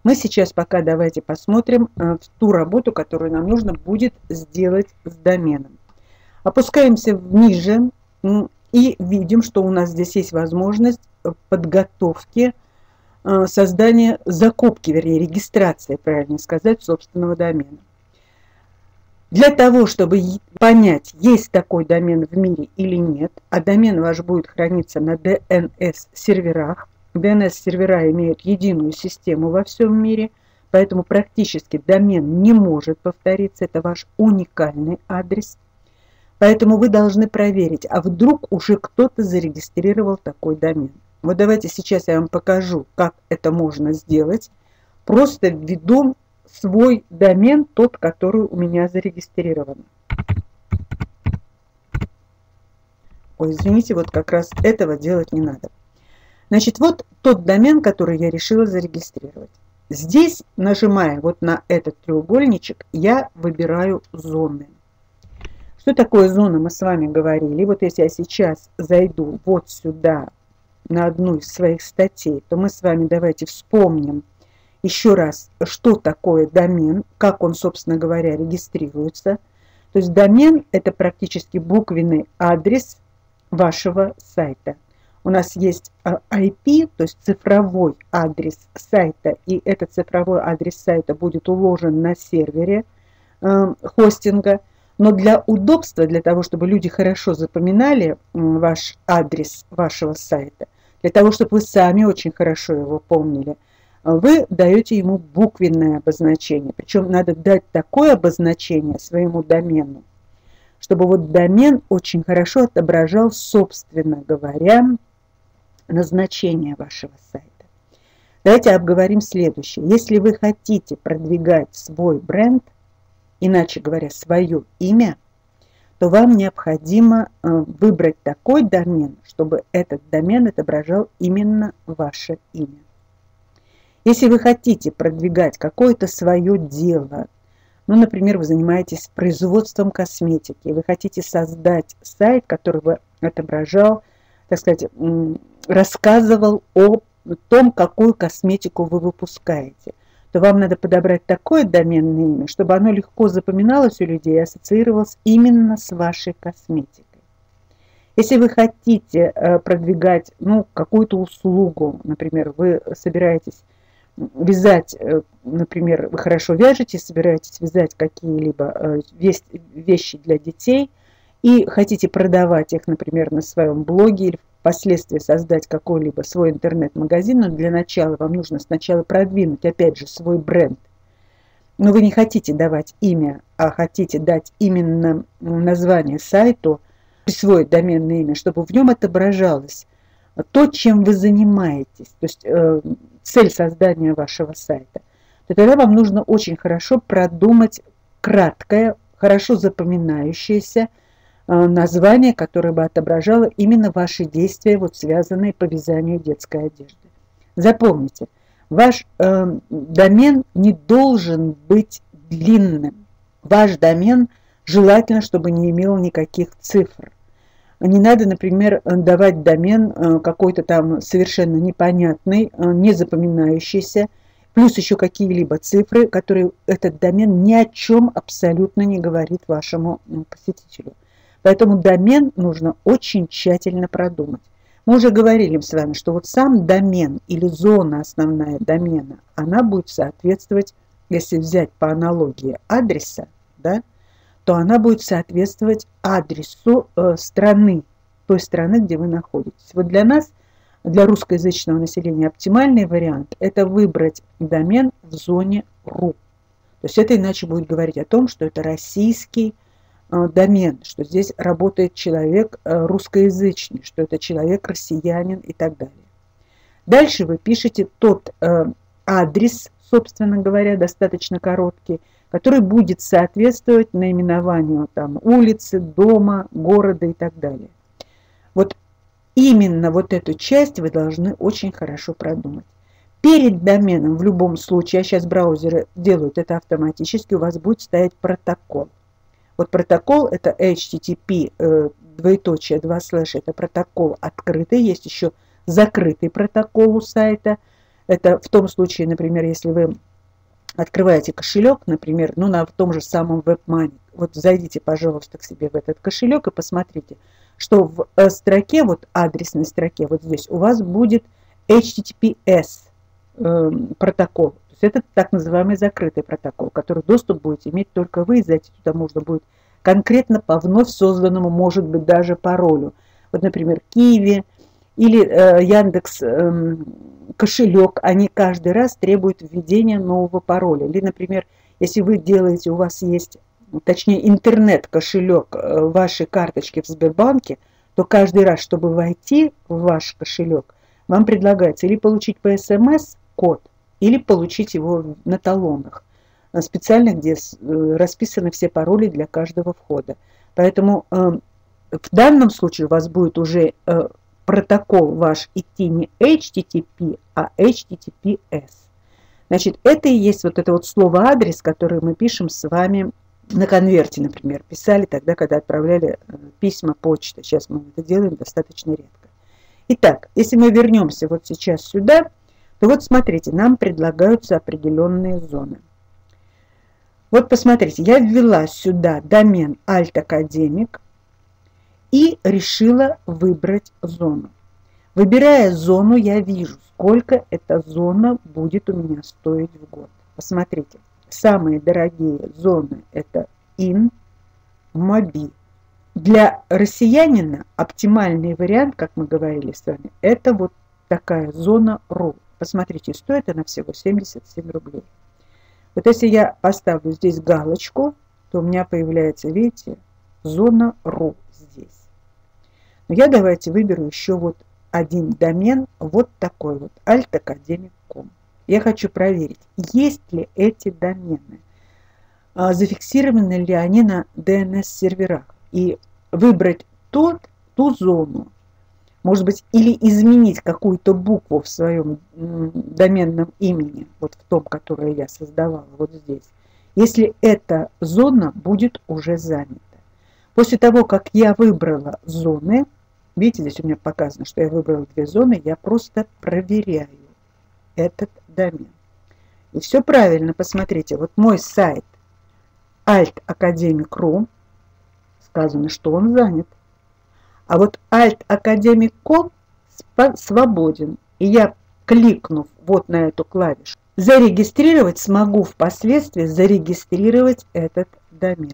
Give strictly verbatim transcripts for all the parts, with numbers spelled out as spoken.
Мы сейчас пока давайте посмотрим э, ту работу, которую нам нужно будет сделать с доменом. Опускаемся ниже и видим, что у нас здесь есть возможность подготовки, э, создания закупки, вернее регистрации, правильно сказать, собственного домена. Для того, чтобы понять, есть такой домен в мире или нет, а домен ваш будет храниться на ди эн эс-серверах. ди эн эс-сервера имеют единую систему во всем мире, поэтому практически домен не может повториться. Это ваш уникальный адрес. Поэтому вы должны проверить, а вдруг уже кто-то зарегистрировал такой домен. Вот давайте сейчас я вам покажу, как это можно сделать. Просто введу свой домен, тот, который у меня зарегистрирован. Ой, извините, вот как раз этого делать не надо. Значит, вот тот домен, который я решила зарегистрировать. Здесь, нажимая вот на этот треугольничек, я выбираю зоны. Что такое зона, мы с вами говорили. Вот если я сейчас зайду вот сюда, на одну из своих статей, то мы с вами давайте вспомним еще раз, что такое домен, как он, собственно говоря, регистрируется. То есть домен – это практически буквенный адрес вашего сайта. У нас есть ай пи, то есть цифровой адрес сайта, и этот цифровой адрес сайта будет уложен на сервере э, хостинга. Но для удобства, для того, чтобы люди хорошо запоминали ваш адрес вашего сайта, для того, чтобы вы сами очень хорошо его помнили, вы даете ему буквенное обозначение. Причем надо дать такое обозначение своему домену, чтобы вот домен очень хорошо отображал, собственно говоря, назначение вашего сайта. Давайте обговорим следующее. Если вы хотите продвигать свой бренд, иначе говоря, свое имя, то вам необходимо выбрать такой домен, чтобы этот домен отображал именно ваше имя. Если вы хотите продвигать какое-то свое дело, ну, например, вы занимаетесь производством косметики, вы хотите создать сайт, который бы отображал, так сказать, рассказывал о том, какую косметику вы выпускаете, то вам надо подобрать такое доменное имя, чтобы оно легко запоминалось у людей и ассоциировалось именно с вашей косметикой. Если вы хотите продвигать ну, какую-то услугу, например, вы собираетесь вязать, например, вы хорошо вяжете, собираетесь вязать какие-либо вещи для детей и хотите продавать их, например, на своем блоге или впоследствии создать какой-либо свой интернет-магазин, но для начала вам нужно сначала продвинуть, опять же, свой бренд. Но вы не хотите давать имя, а хотите дать именно название сайту, присвоить доменное имя, чтобы в нем отображалось то, чем вы занимаетесь, то есть э, цель создания вашего сайта, то тогда вам нужно очень хорошо продумать краткое, хорошо запоминающееся э, название, которое бы отображало именно ваши действия, вот, связанные по вязанию детской одежды. Запомните, ваш э, домен не должен быть длинным. Ваш домен желательно, чтобы не имел никаких цифр. Не надо, например, давать домен какой-то там совершенно непонятный, не запоминающийся, плюс еще какие-либо цифры, которые этот домен ни о чем абсолютно не говорит вашему посетителю. Поэтому домен нужно очень тщательно продумать. Мы уже говорили с вами, что вот сам домен или зона основная домена, она будет соответствовать, если взять по аналогии адреса, да, то она будет соответствовать адресу э, страны, той страны, где вы находитесь. Вот для нас, для русскоязычного населения, оптимальный вариант – это выбрать домен в зоне ру. То есть это иначе будет говорить о том, что это российский э, домен, что здесь работает человек э, русскоязычный, что это человек россиянин и так далее. Дальше вы пишете тот э, адрес, собственно говоря, достаточно короткий, который будет соответствовать наименованию там, улицы, дома, города и так далее. Вот именно вот эту часть вы должны очень хорошо продумать. Перед доменом в любом случае, а сейчас браузеры делают это автоматически, у вас будет стоять протокол. Вот протокол это эйч ти ти пи, э, двоеточие, два слэша, это протокол открытый, есть еще закрытый протокол у сайта. Это в том случае, например, если вы открываете кошелек, например, ну, на в том же самом WebMoney. Вот зайдите, пожалуйста, к себе в этот кошелек и посмотрите, что в строке, вот адресной строке, вот здесь у вас будет эйч ти ти пи эс э, протокол. То есть это так называемый закрытый протокол, который доступ будете иметь только вы, и зайти туда можно будет конкретно по вновь созданному, может быть, даже паролю. Вот, например, Киви или э, Яндекс э, кошелек, они каждый раз требуют введения нового пароля. Или, например, если вы делаете, у вас есть, точнее, интернет-кошелек э, вашей карточки в Сбербанке, то каждый раз, чтобы войти в ваш кошелек, вам предлагается или получить по эс эм эс код, или получить его на талонах, специально, где расписаны все пароли для каждого входа. Поэтому э, в данном случае у вас будет уже э, протокол ваш идти не эйч ти ти пи, а эйч ти ти пи эс. Значит, это и есть вот это вот слово адрес, которое мы пишем с вами на конверте, например. Писали тогда, когда отправляли письма почты. Сейчас мы это делаем достаточно редко. Итак, если мы вернемся вот сейчас сюда, то вот смотрите, нам предлагаются определенные зоны. Вот посмотрите, я ввела сюда домен Alt-Академик и решила выбрать зону. Выбирая зону, я вижу, сколько эта зона будет у меня стоить в год. Посмотрите, самые дорогие зоны это ин, моби. Для россиянина оптимальный вариант, как мы говорили с вами, это вот такая зона ру. Посмотрите, стоит она всего семьдесят семь рублей. Вот если я поставлю здесь галочку, то у меня появляется, видите, зона ру здесь. Но я давайте выберу еще вот один домен, вот такой вот, alt-академик точка ком. Я хочу проверить, есть ли эти домены, зафиксированы ли они на ди эн эс-серверах, и выбрать тот, ту зону, может быть, или изменить какую-то букву в своем доменном имени, вот в том, которое я создавала, вот здесь, если эта зона будет уже занята. После того, как я выбрала зоны, видите, здесь у меня показано, что я выбрала две зоны, я просто проверяю этот домен. И все правильно, посмотрите, вот мой сайт alt-академик точка ру, сказано, что он занят. А вот alt-академик точка ком свободен. И я, кликнув вот на эту клавишу, зарегистрировать, смогу впоследствии зарегистрировать этот домен.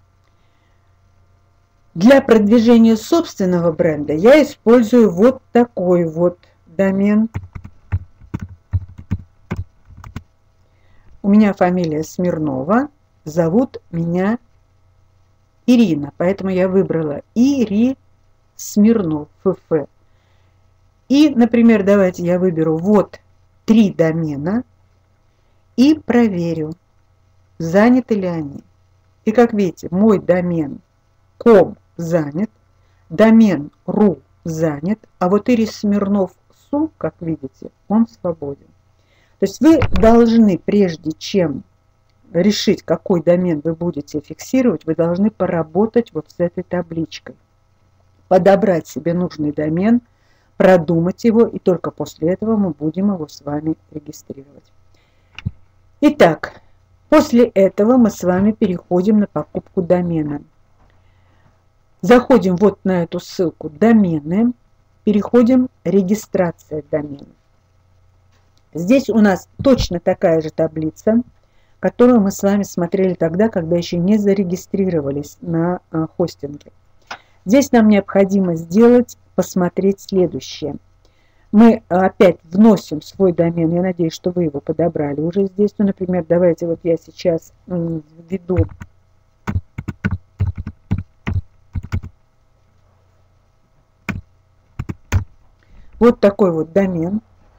Для продвижения собственного бренда я использую вот такой вот домен. У меня фамилия Смирнова, зовут меня Ирина, поэтому я выбрала Ири Смирнов, ФФ. И, например, давайте я выберу вот три домена и проверю, заняты ли они. И как видите, мой домен ком занят, домен ру занят, а вот Ирис Смирнов Су, как видите, он свободен. То есть вы должны, прежде чем решить, какой домен вы будете фиксировать, вы должны поработать вот с этой табличкой. Подобрать себе нужный домен, продумать его, и только после этого мы будем его с вами регистрировать. Итак, после этого мы с вами переходим на покупку домена. Заходим вот на эту ссылку «Домены», переходим «Регистрация доменов». Здесь у нас точно такая же таблица, которую мы с вами смотрели тогда, когда еще не зарегистрировались на хостинге. Здесь нам необходимо сделать, посмотреть следующее. Мы опять вносим свой домен, я надеюсь, что вы его подобрали уже здесь. Ну, например, давайте вот я сейчас введу вот такой вот домен.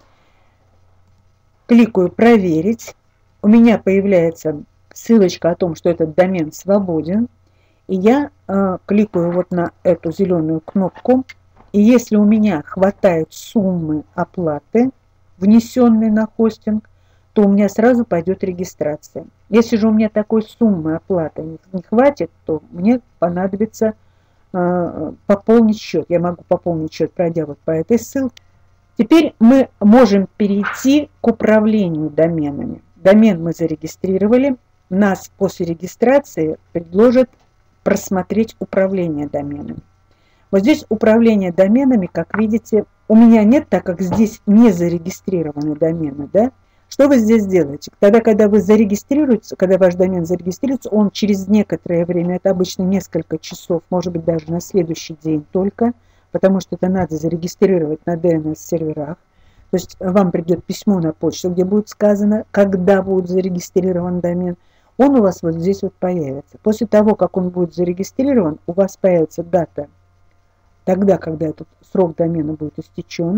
Кликаю «Проверить». У меня появляется ссылочка о том, что этот домен свободен. И я э, кликаю вот на эту зеленую кнопку. И если у меня хватает суммы оплаты, внесенной на хостинг, то у меня сразу пойдет регистрация. Если же у меня такой суммы оплаты не, не хватит, то мне понадобится э, пополнить счет. Я могу пополнить счет, пройдя вот по этой ссылке. Теперь мы можем перейти к управлению доменами. Домен мы зарегистрировали. Нас после регистрации предложат просмотреть управление доменами. Вот здесь управление доменами, как видите, у меня нет, так как здесь не зарегистрированы домены, да? Что вы здесь делаете? Тогда, когда вы зарегистрируете, когда ваш домен зарегистрируется, он через некоторое время, это обычно несколько часов, может быть даже на следующий день только, потому что это надо зарегистрировать на ди эн эс-серверах. То есть вам придет письмо на почту, где будет сказано, когда будет зарегистрирован домен. Он у вас вот здесь вот появится. После того, как он будет зарегистрирован, у вас появится дата, тогда, когда этот срок домена будет истечен.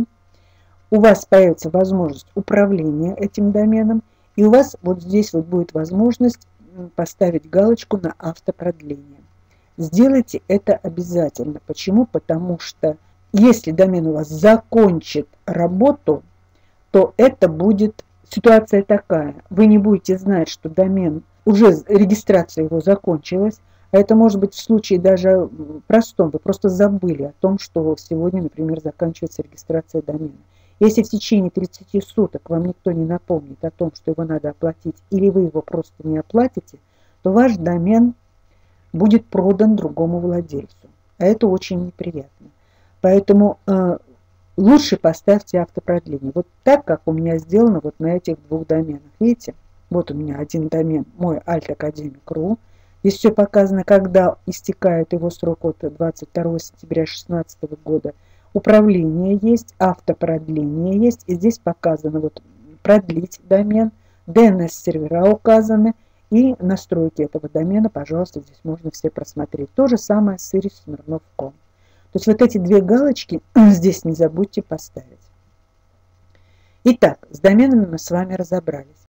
У вас появится возможность управления этим доменом, и у вас вот здесь вот будет возможность поставить галочку на автопродление. Сделайте это обязательно. Почему? Потому что если домен у вас закончит работу, то это будет ситуация такая. Вы не будете знать, что домен, уже регистрация его закончилась, а это может быть в случае даже простом. Вы просто забыли о том, что сегодня, например, заканчивается регистрация домена. Если в течение тридцати суток вам никто не напомнит о том, что его надо оплатить, или вы его просто не оплатите, то ваш домен будет продан другому владельцу. А это очень неприятно. Поэтому э, лучше поставьте автопродление. Вот так, как у меня сделано вот на этих двух доменах. Видите? Вот у меня один домен, мой альт академик точка ру. Здесь все показано, когда истекает его срок от двадцать второго сентября две тысячи шестнадцатого года. Управление есть, автопродление есть. И здесь показано вот продлить домен, ди эн эс-сервера указаны. И настройки этого домена, пожалуйста, здесь можно все просмотреть. То же самое с ирис смирнов точка ком. То есть вот эти две галочки здесь не забудьте поставить. Итак, с доменами мы с вами разобрались.